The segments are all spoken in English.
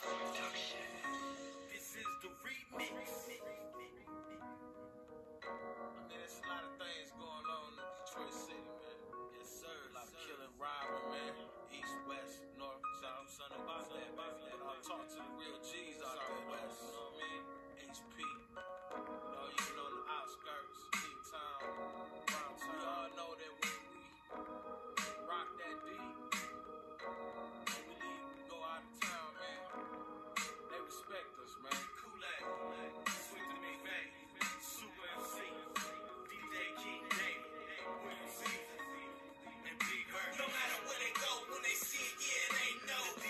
This is the remix. I mean, there's a lot of things going on in Detroit City, man. Yes, sir. A lot of killing, robbing, man. East, west, north, south, something about that. I'll talk to the real G's out there, west. You know what I mean? HP. You know, even on the outskirts, D-Town, Brown Town. We all know that when we rock that D, when we leave, we go out of town, man. They respect us, man. Kulayd, sweet to me, man. Supa Emcee, DJ King David, Emcee, and Big Herk. No matter where they go, when they see it, yeah, they know. D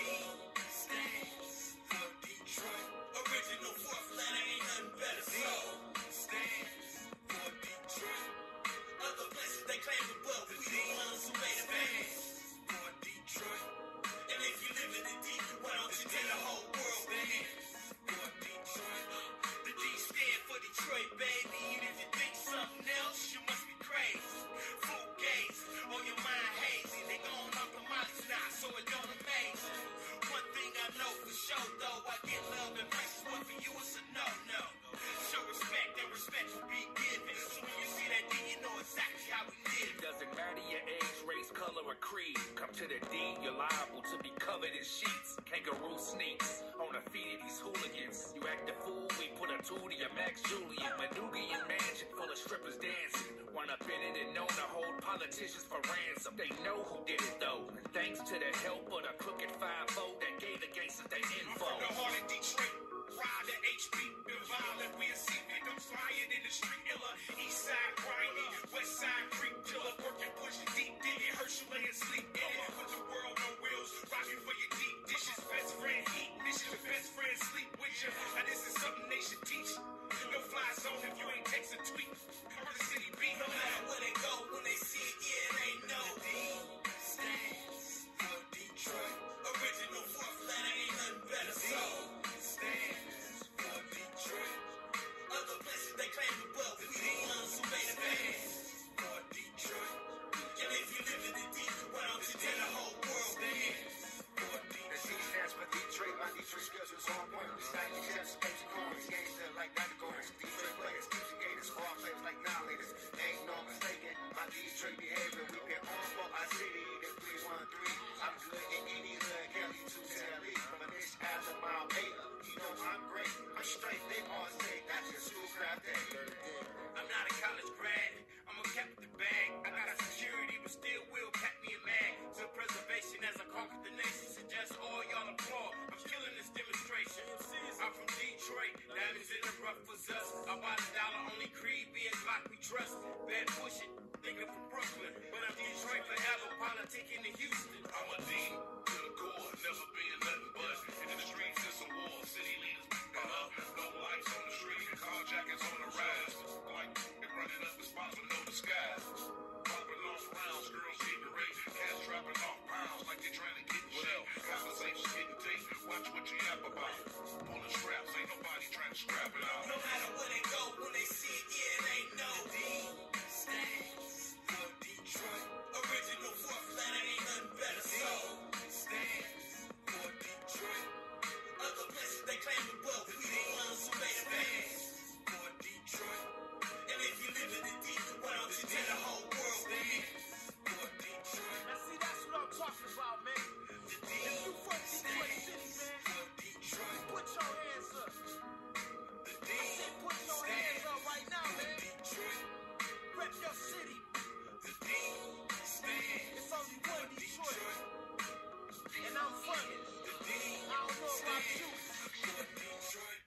stands for Detroit. Original fourth letter ain't nothing better. So stands for Detroit. Other places they claim the wealth, we the ones who made it bands for Detroit. And if you live in the D, why don't you tell the whole world bands for Detroit? The D stand for Detroit, baby. And if you think something else, you must be crazy. Full gaze, on your mind hazy. They going off the mollies now, so it don't amaze you. One thing I know for sure, though, I get love and prices. One for you, it's a no-no. Show respect, and respect will be given. So when you see that D, you know exactly how we live. Doesn't matter your age, race, color, or creed. Come to the D, you're liable to be covered in sheets. Kangaroo sneaks on the feet of these hooligans. You act a fool, we put a tool to your Max Julian. Manugian mansion full of strippers dancing. Run up in it and known to hold politicians for ransom. They know who did it though. Thanks to the help of the crooked 5-0 that gave the gangsters their info. From the heart of Detroit, ride the HB, been violent, we a see victims flying in the street, illa. East side grinding, west side creep, killer, working, pushing, deep digging, Herschel laying sleep in it. Put the world on wheels, rocking for your deep dishes, best friend eat mission, best friend sleep with you. Now this is something they should teach. No fly zone if you ain't text a tweet. Cover the city beat. No matter where they go, when they see it, yeah, they know. D stands for Detroit. Original fourth letter ain't nothing better. So stands for Detroit. Other places they claim the wealth, we the ones who made it bands for Detroit. And if you live in the D, why don't you tell the whole world bands for Detroit? The C stands for Detroit. My Detroit skills was on point. We stack the chips, page coins, gangster like Dr. Gordon. Detroit players, teaching gators, ball players like now-laters. Ain't no mistaking my Detroit behavior. We been on for our city, the 313. I'm good in any hood, Kelly to Telly. From a dish after mile 8. You know I'm great, I'm straight, they all say that's your schoolcraft day. I'm not a college grad, I'm a kept the bag. I got a security, but still will pack me a mag. To preservation as I conquer the nation. Suggest all y'all applaud. I'm killing this demonstration. I'm from Detroit, diamonds in the rough was us. I bought $1, only Creed, being Glock we trust. Bad pushing, nigga from Brooklyn. But I'm Detroit forever, politicking in Houston. I'm a D to the core, never been nothing but. In the streets, it's a war, city leaders up. No lights on the street, carjackings on the rise. Like running up the spots with no disguise. Popping off rounds, girls getting raped. Cats dropping off pounds like they trying to get in shape. Conversations getting taped, watch what you yap about. Pulling straps, ain't nobody trying to scrap it out. No matter where they go, when they see it, yeah, they know. D stands for Detroit. Original fourth letter ain't nothing better. So stands for Detroit. Other places they claim the wealth, we the ones who made it bands for Detroit. And if you live in the D, why don't you tell the whole world bands for Detroit? Now see, that's what I'm talking about, man. The D If you from Detroit City, man, for Detroit. put your hands up. The D I said put your hands up right now, man. Detroit. Rep your city. The D stands It's only one Detroit, Detroit. and I'm from it. The D I don't know about you. for Detroit.